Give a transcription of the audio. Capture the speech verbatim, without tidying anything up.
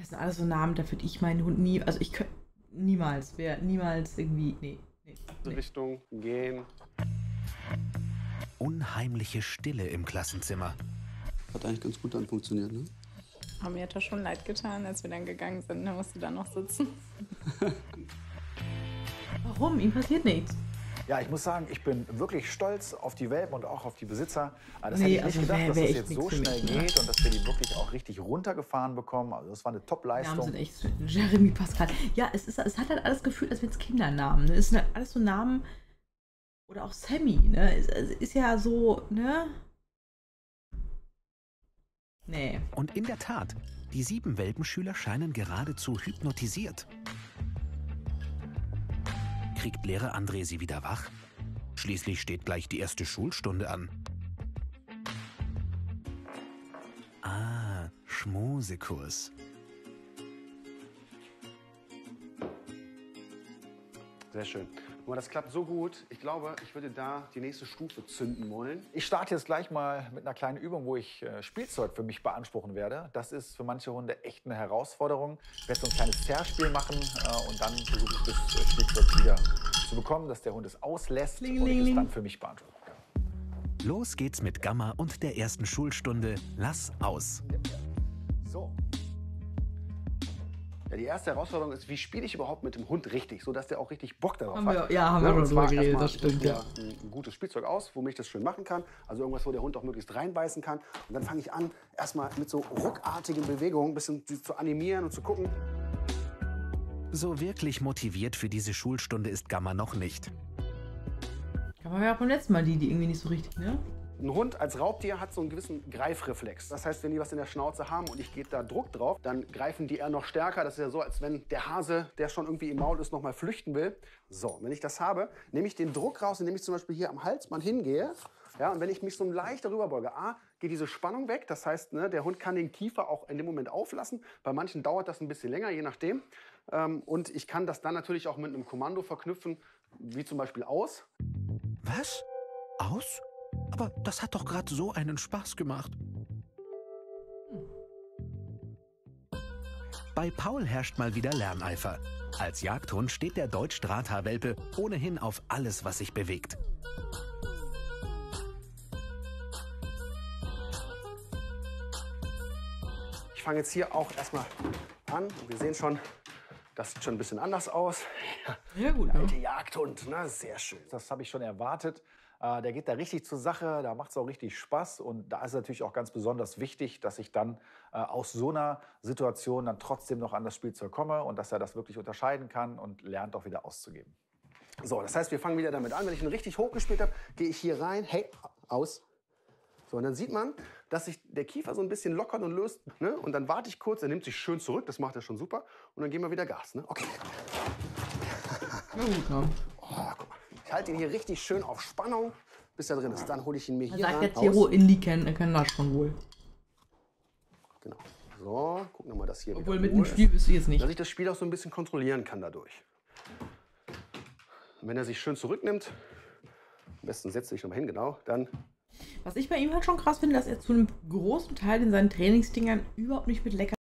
Das sind alles so Namen, da würde ich meinen Hund nie, also ich könnte niemals, wäre niemals irgendwie, nee, nee, nee. Richtung gehen. Unheimliche Stille im Klassenzimmer. Hat eigentlich ganz gut dann funktioniert, ne? Aber mir hat das schon leid getan, als wir dann gegangen sind. Da musste da noch sitzen. Warum? Ihm passiert nichts. Ja, ich muss sagen, ich bin wirklich stolz auf die Welpen und auch auf die Besitzer. Das Nee, hätte ich nicht also gedacht, wär- dass wär das echt jetzt nichts so für schnell mich, ne? geht und dass wir die wirklich auch richtig runtergefahren bekommen. Also das war eine Namen Top-Leistung. sind echt Jeremy Pascal. Ja, es, ist, es hat halt alles gefühlt, als wären es Kindernamen. Ne? Es sind halt alles so Namen. Oder auch Sammy, ne? Es, es ist ja so, ne? Nee. Und in der Tat, die sieben Welpenschüler scheinen geradezu hypnotisiert. Kriegt Lehrer André sie wieder wach? Schließlich steht gleich die erste Schulstunde an. Ah, Schmusekurs. Sehr schön. Aber das klappt so gut. Ich glaube, ich würde da die nächste Stufe zünden wollen. Ich starte jetzt gleich mal mit einer kleinen Übung, wo ich äh, Spielzeug für mich beanspruchen werde. Das ist für manche Hunde echt eine Herausforderung. Ich werde so ein kleines Zerrspiel machen äh, und dann versuche ich das äh, Spielzeug wieder zu bekommen, dass der Hund es auslässt Klingelingeling. und ich es dann für mich beanspruchen kann. Los geht's mit Gamma und der ersten Schulstunde. Lass aus. So. Ja, die erste Herausforderung ist, wie spiele ich überhaupt mit dem Hund richtig, sodass der auch richtig Bock darauf Haben hat. wir- ja, haben wir und schon zwar drüber geredet, erstmal das stimmt, suche ich ja. mir ein gutes Spielzeug aus, womit ich das schön machen kann. Also irgendwas, wo der Hund auch möglichst reinbeißen kann. Und dann fange ich an, erstmal mit so ruckartigen Bewegungen ein bisschen zu animieren und zu gucken. So wirklich motiviert für diese Schulstunde ist Gamma noch nicht. Aber wir ja auch beim letzten Mal die, die irgendwie nicht so richtig, ne? Ein Hund als Raubtier hat so einen gewissen Greifreflex. Das heißt, wenn die was in der Schnauze haben und ich gebe da Druck drauf, dann greifen die eher noch stärker. Das ist ja so, als wenn der Hase, der schon irgendwie im Maul ist, noch mal flüchten will. So, wenn ich das habe, nehme ich den Druck raus, indem ich zum Beispiel hier am Hals mal hingehe. Ja, und wenn ich mich so leicht darüber beuge, A, geht diese Spannung weg. Das heißt, ne, der Hund kann den Kiefer auch in dem Moment auflassen. Bei manchen dauert das ein bisschen länger, je nachdem. Ähm, und ich kann das dann natürlich auch mit einem Kommando verknüpfen, wie zum Beispiel aus. Was? Aus? Aber das hat doch gerade so einen Spaß gemacht. Bei Paul herrscht mal wieder Lerneifer. Als Jagdhund steht der Deutsch-Drahthaar-Welpe ohnehin auf alles, was sich bewegt. Ich fange jetzt hier auch erstmal an. Wir sehen schon, das sieht schon ein bisschen anders aus. Ja, Ja, gut. der alte Ne? Jagdhund, ne? Sehr schön. Das habe ich schon erwartet. Äh, Der geht da richtig zur Sache, da macht es auch richtig Spaß. Und da ist es natürlich auch ganz besonders wichtig, dass ich dann äh, aus so einer Situation dann trotzdem noch an das Spielzeug komme und dass er das wirklich unterscheiden kann und lernt auch wieder auszugeben. So, das heißt, wir fangen wieder damit an. Wenn ich ihn richtig hochgespielt habe, gehe ich hier rein. Hey, aus. So, und dann sieht man, dass sich der Kiefer so ein bisschen lockert und löst. Ne? Und dann warte ich kurz, er nimmt sich schön zurück. Das macht er schon super. Und dann geben wir wieder Gas. Ne? Okay. Ja, gut, ne? Oh, guck mal. Ich halte ihn hier richtig schön auf Spannung, bis er drin ist. Dann hole ich ihn mir Man hier sagt ran. jetzt Zero Aus. Indie kennen, er kann das schon wohl. Genau. So, gucken wir mal, dass hier Obwohl wieder mit Ruhe dem Spiel ist. bist du jetzt nicht. Dass ich das Spiel auch so ein bisschen kontrollieren kann dadurch. Und wenn er sich schön zurücknimmt, am besten setzt er sich nochmal hin, genau, dann Was ich bei ihm halt schon krass finde, dass er zu einem großen Teil in seinen Trainingsdingern überhaupt nicht mit lecker